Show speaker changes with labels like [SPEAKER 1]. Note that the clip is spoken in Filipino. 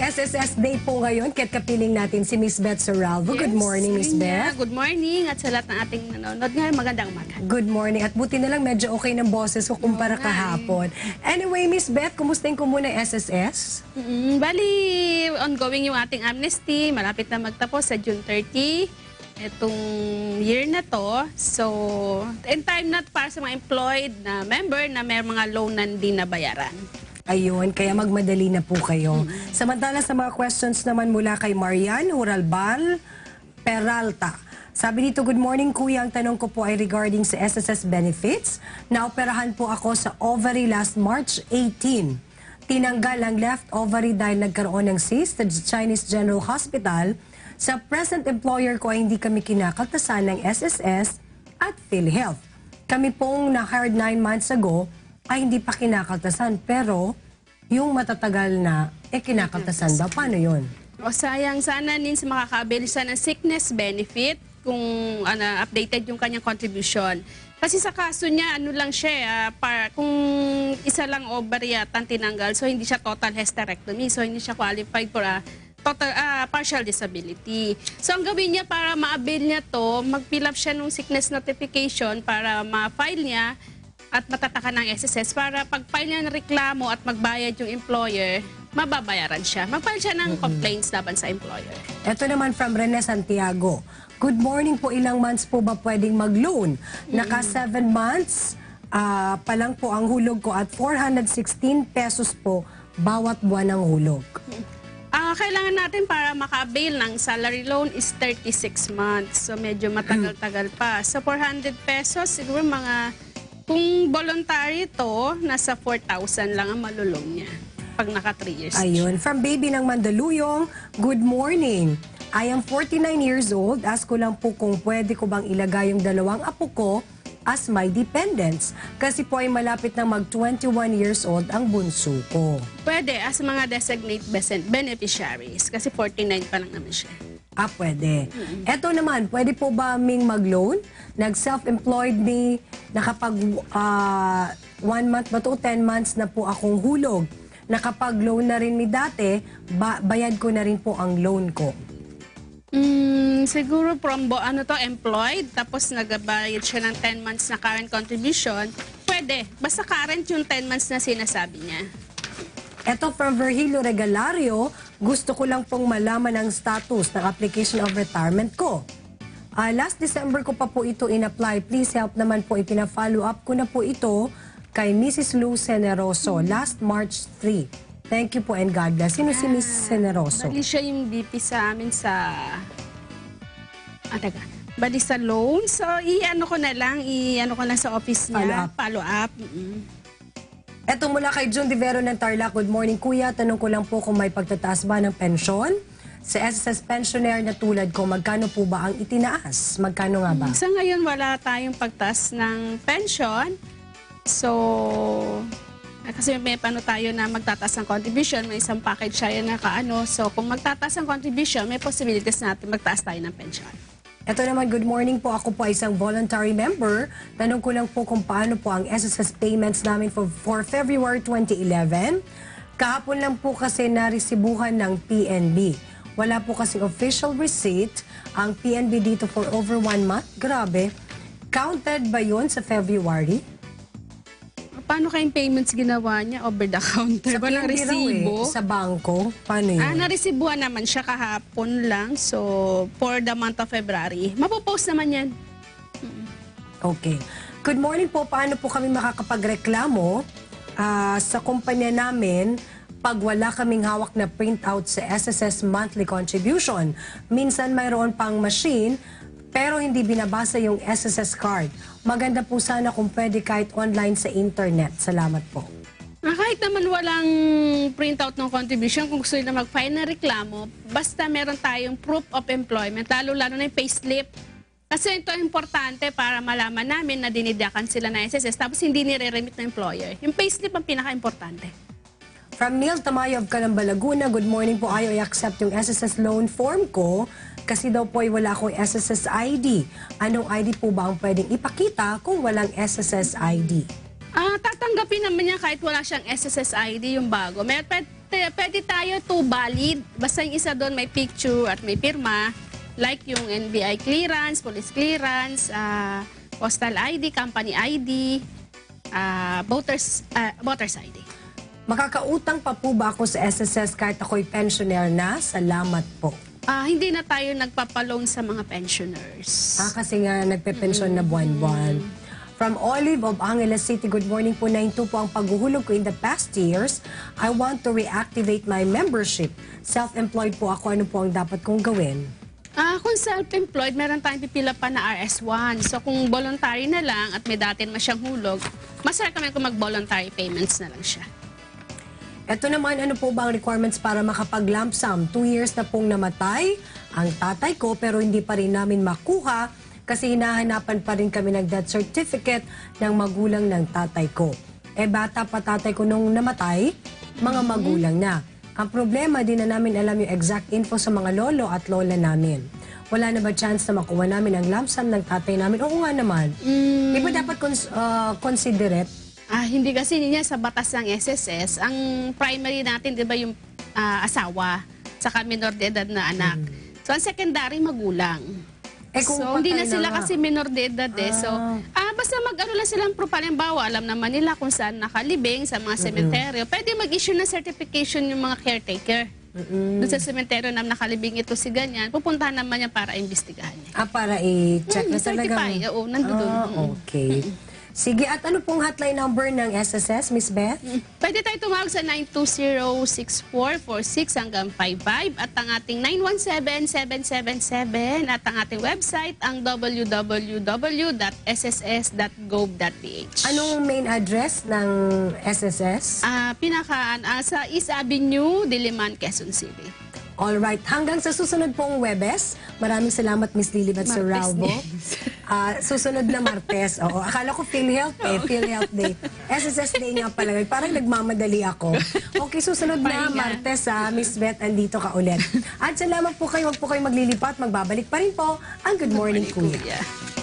[SPEAKER 1] SSS Day po ngayon, kaya't kapiling natin si Miss Beth Soralvo. Good morning, Miss Beth.
[SPEAKER 2] Good morning at sa lahat ng ating nanonood ngayon, magandang umaga.
[SPEAKER 1] Good morning. At buti na lang medyo okay ng boses ko kumpara kahapon. Anyway, Miss Beth, kumustahin ko muna yung SSS?
[SPEAKER 2] Bali, ongoing yung ating amnesty. Malapit na magtapos sa June 30. Itong year na to. So, in time na para sa mga employed na member na may mga loan na hindi nabayaran.
[SPEAKER 1] Ayun, kaya magmadali na po kayo. Samantala sa mga questions naman mula kay Marian Huralbal Peralta. Sabi dito, good morning kuya, ang tanong ko po ay regarding sa SSS benefits. Naoperahan po ako sa ovary last March 18. Tinanggal ang left ovary dahil nagkaroon ng cyst sa Chinese General Hospital. Sa present employer ko ay hindi kami kinakaltasan ng SSS at PhilHealth. Kami pong na-hired 9 months ago ay hindi pa kinakaltasan, pero yung matatagal na, kinakaltasan daw. Paano yun?
[SPEAKER 2] O sayang, sana nin sa makakabilisan ng sickness benefit kung updated yung kanyang contribution. Kasi sa kaso niya, ano lang siya, kung isa lang ovary yata tinanggal, so hindi siya total hysterectomy, so hindi siya qualified for partial disability. So ang gawin niya para ma-avail niya to, mag-fill up siya ng sickness notification para ma-file niya at matataka ng SSS para pag-file niya ng reklamo at magbayad yung employer, mababayaran siya. Mag-file siya ng complaints laban sa employer.
[SPEAKER 1] Ito naman from Rene Santiago. Good morning po, ilang months po ba pwedeng mag-loan? Naka 7 months pa lang po ang hulog ko at 416 pesos po bawat buwan ng hulog.
[SPEAKER 2] Kailangan natin para maka-avail ng salary loan is 36 months. So medyo matagal-tagal pa. So 400 pesos, siguro mga... Kung voluntary to, nasa 4,000 lang ang malulong niya pag naka 3 years.
[SPEAKER 1] Ayun, from baby ng Mandaluyong, good morning. I am 49 years old. Ask ko lang po kung pwede ko bang ilagay yung 2 apo ko as my dependents. Kasi po ay malapit na mag 21 years old ang bunso ko.
[SPEAKER 2] Pwede as mga designate beneficiaries kasi 49 pa lang naman siya.
[SPEAKER 1] Pwede. Eto naman, pwede po ba aming mag-loan? Nag-self-employed me, nakapag 1 month ba to 10 months na po akong hulog. Nakapag-loan na rin mi dati, bayad ko na rin po ang loan ko.
[SPEAKER 2] Siguro from employed, tapos nagbayad siya ng 10 months na current contribution, pwede. Basta current yung 10 months na sinasabi niya.
[SPEAKER 1] Eto from Virgilio Regalario, gusto ko lang pong malaman ang status ng application of retirement ko. Last December ko pa po ito in-apply. Please help naman po, ipina-follow up ko na po ito kay Mrs. Lou Generoso last March 3. Thank you po and God bless. Sino si Miss Generoso?
[SPEAKER 2] Bali siya yung VP sa amin sa... Bali sa loan. So, i-ano ko lang sa office niya. Follow up.
[SPEAKER 1] Eto mula kay June Divero ng Tarlac. Good morning, kuya. Tanong ko lang po kung may pagtataas ba ng pensyon? Sa SSS pensioner na tulad ko, magkano po ba ang itinaas? Magkano nga ba?
[SPEAKER 2] Sa ngayon, wala tayong pagtaas ng pension. So, kasi may paano tayo na magtataas ng contribution, may isang package siya na kaano. So, kung magtataas ng contribution, may possibilities natin magtaas tayo ng pension.
[SPEAKER 1] Ito naman, good morning po. Ako po ay isang voluntary member. Tanong ko lang po kung paano po ang SSS payments namin for February 2011. Kahapon lang po kasi naresibuhan ng PNB. Wala po kasi official receipt ang PNB dito for over 1 month. Grabe. Counted ba yun sa February?
[SPEAKER 2] Paano kayong payments ginawa niya over the counter?
[SPEAKER 1] Sa
[SPEAKER 2] Walang resibo?
[SPEAKER 1] Sa bangko? Paano yun?
[SPEAKER 2] Naresibuhan naman siya kahapon lang. So, for the month of February. Mapopost naman yan.
[SPEAKER 1] Okay. Good morning po. Paano po kami makakapagreklamo sa kumpanya namin pag wala kaming hawak na printout sa SSS monthly contribution? Minsan mayroon pang machine pero hindi binabasa yung SSS card. Maganda po sana kung pwede kahit online sa internet. Salamat po.
[SPEAKER 2] Kahit naman walang printout ng contribution, kung gusto nila mag-file na reklamo, basta meron tayong proof of employment, lalo-lalo na yung payslip. Kasi ito importante para malaman namin na dinidakan sila na SSS tapos hindi nire-remit ng employer. Yung payslip ang pinaka-importante.
[SPEAKER 1] From Neil Tamayo of Calamba, Laguna, good morning po. Ayaw i-accept yung SSS loan form ko kasi daw po ay wala akong SSS ID. Anong ID po ba ang pwedeng ipakita kung walang SSS ID?
[SPEAKER 2] Tatanggapin naman niya kahit wala siyang SSS ID yung bago. Pwede tayo to valid. Basta yung isa doon may picture at may pirma. Like yung NBI clearance, police clearance, postal ID, company ID, voters ID.
[SPEAKER 1] Makakautang pa po ba ako sa SSS kahit ako'y pensioner na? Salamat po.
[SPEAKER 2] Hindi na tayo nagpapaloan sa mga pensioners.
[SPEAKER 1] Kasi nga nagpe-pensyon na buwan-buwan. From Olive of Angeles City, good morning po. 92 po ang paghuhulog ko in the past years. I want to reactivate my membership. Self-employed po ako. Ano po ang dapat kong gawin?
[SPEAKER 2] Kung self-employed, meron tayong pipila pa na RS1. So kung voluntary na lang at may dati naman siyang hulog, mas recommend kung mag-voluntary payments na lang siya.
[SPEAKER 1] Ito naman, ano po ba ang requirements para makapag-lump sum? 2 years na pong namatay ang tatay ko pero hindi pa rin namin makuha kasi hinahanapan pa rin kami ng death certificate ng magulang ng tatay ko. Bata pa tatay ko nung namatay, mga magulang na. Ang problema, di na namin alam yung exact info sa mga lolo at lola namin. Wala na ba chance na makuha namin ang lump sum ng tatay namin? Oo nga naman. Di ba dapat considerate?
[SPEAKER 2] Hindi kasi niya sa batas ng SSS, ang primary natin, di ba yung asawa, saka minor de edad na anak. So, ang secondary, magulang.
[SPEAKER 1] Kung
[SPEAKER 2] So, hindi na
[SPEAKER 1] patay
[SPEAKER 2] sila
[SPEAKER 1] nga.
[SPEAKER 2] kasi minor de edad eh. So, basta mag-ano lang silang profile. Halimbawa, alam naman nila kung saan nakalibing sa mga sementeryo. Pwede mag-issue ng certification yung mga caretaker. Doon sa sementeryo na nakalibing ito si ganyan, pupuntahan naman niya para imbestigahan niya.
[SPEAKER 1] Para i-check na talaga.
[SPEAKER 2] Certify, oo, nandun.
[SPEAKER 1] Okay. Sige, at ano pong hotline number ng SSS, Miss Beth?
[SPEAKER 2] Pwede tayo tumawag sa 920-6446 hanggang 55 at ang ating 917-777 at ang ating website ang www.sss.gov.ph.
[SPEAKER 1] Anong main address ng SSS?
[SPEAKER 2] Sa East Avenue, Diliman, Quezon City.
[SPEAKER 1] Alright, hanggang sa susunod pong Webes. Maraming salamat, Miss Lilibet Suralbo. Susunod na Martes. Oo, akala ko PhilHealth PhilHealth Day. SSS Day nga pala. Parang nagmamadali ako. Okay, susunod na Martes, Miss Beth, andito ka ulit. At salamat po kayo, wag po kayo maglilipat. Magbabalik pa rin po ang Good Morning, Kuya.